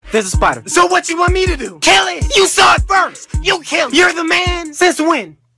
There's a spider. So what you want me to do? Kill it! You saw it first! You kill it! You're the man! Since when?